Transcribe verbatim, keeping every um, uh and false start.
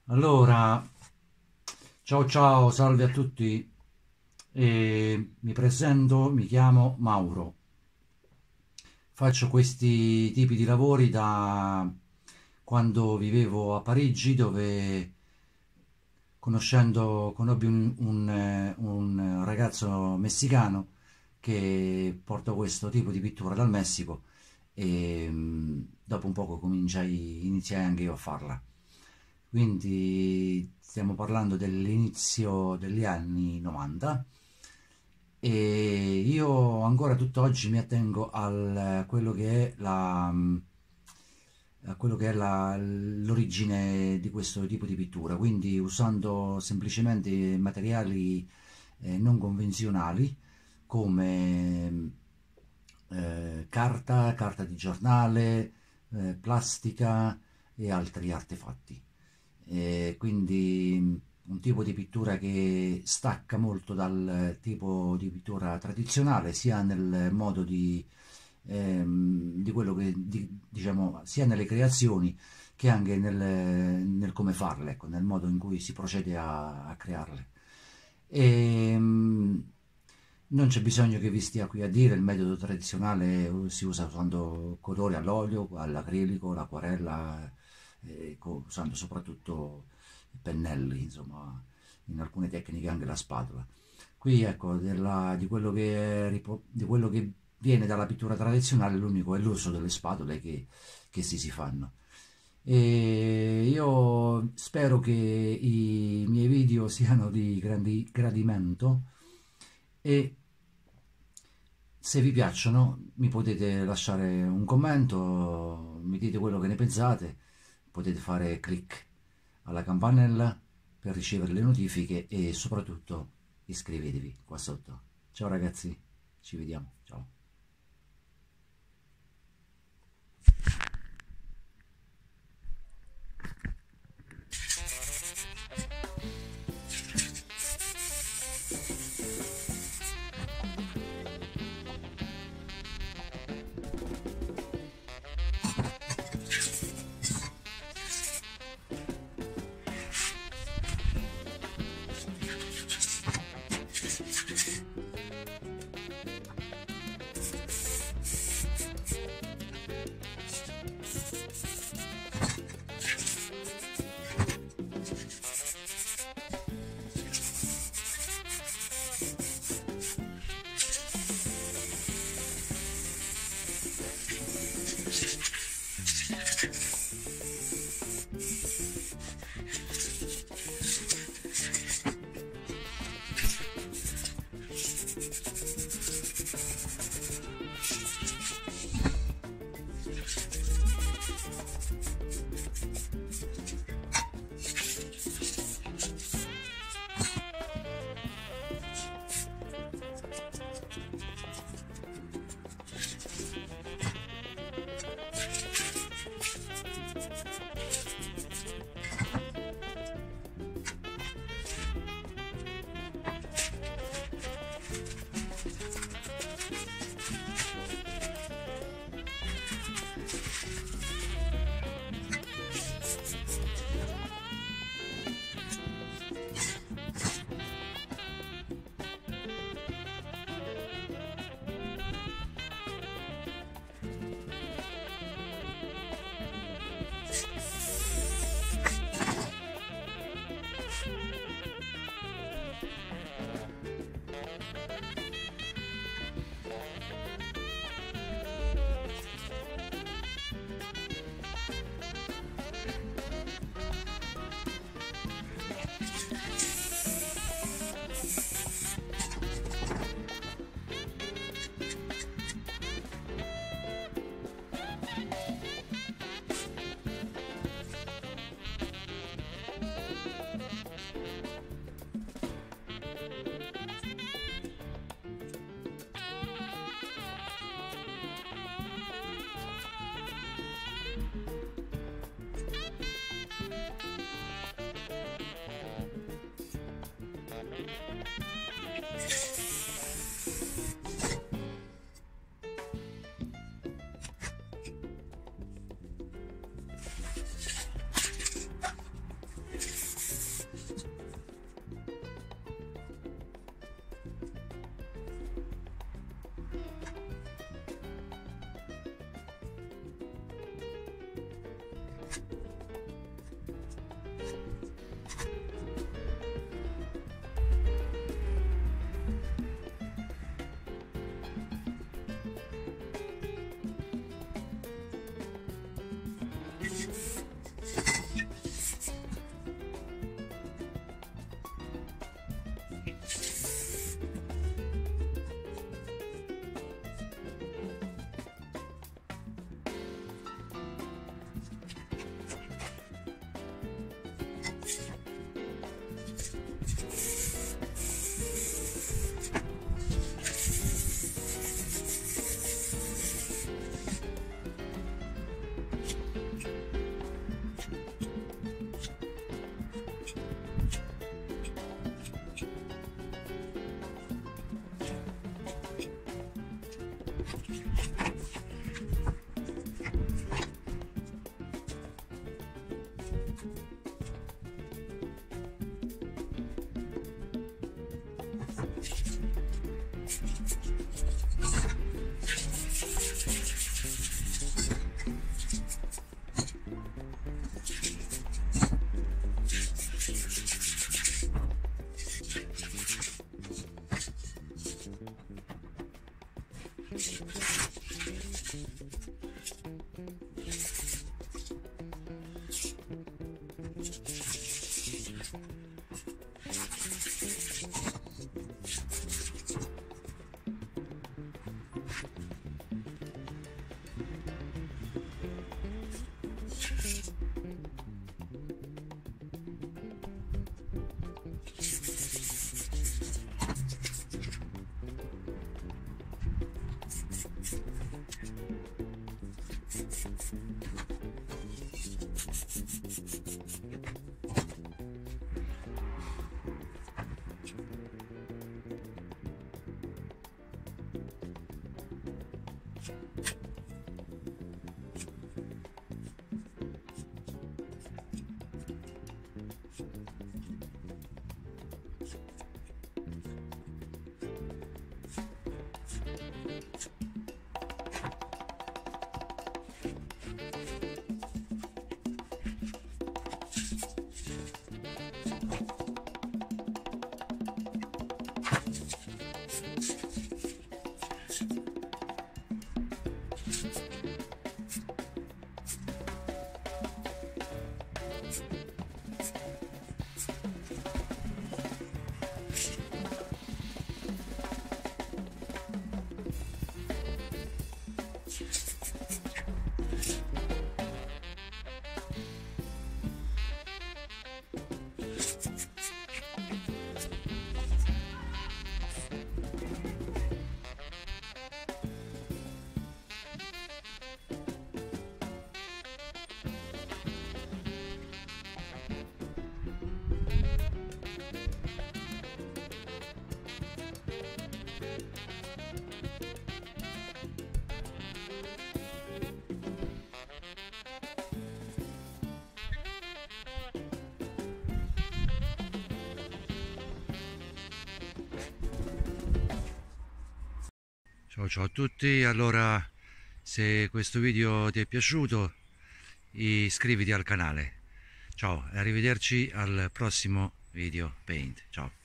Allora, ciao ciao, salve a tutti. E mi presento, mi chiamo Mauro. Faccio questi tipi di lavori da quando vivevo a Parigi, dove conoscendo, conobbi un, un, eh, un ragazzo messicano che portò questo tipo di pittura dal Messico e mm, dopo un poco cominciai, iniziai anche io a farla. Quindi stiamo parlando dell'inizio degli anni novanta e io ancora tutt'oggi mi attengo al, quello che è la, a quello che è la- l'origine di questo tipo di pittura, quindi usando semplicemente materiali eh, non convenzionali come eh, carta, carta di giornale, eh, plastica e altri artefatti. E quindi un tipo di pittura che stacca molto dal tipo di pittura tradizionale, sia nel modo di, ehm, di quello che, di- diciamo, sia nelle creazioni che anche nel, nel come farle, ecco, nel modo in cui si procede a, a crearle. E, mm, non c'è bisogno che vi stia qui a dire, il metodo tradizionale si usa usando colori all'olio, all'acrilico, l'acquarella, eh, co- usando soprattutto i pennelli, insomma, in alcune tecniche anche la spatola. Qui, ecco, della- di, quello che è ripo- di quello che viene dalla pittura tradizionale, l'unico è l'uso delle spatole che, che si si fanno. E io spero che i miei video siano di grandi gradimento e se vi piacciono mi potete lasciare un commento, mi dite quello che ne pensate, potete fare clic alla campanella per ricevere le notifiche e soprattutto iscrivetevi qua sotto. Ciao ragazzi, ci vediamo, ciao. Ciao ciao a tutti, allora se questo video ti è piaciuto iscriviti al canale. Ciao e arrivederci al prossimo video Paint. Ciao.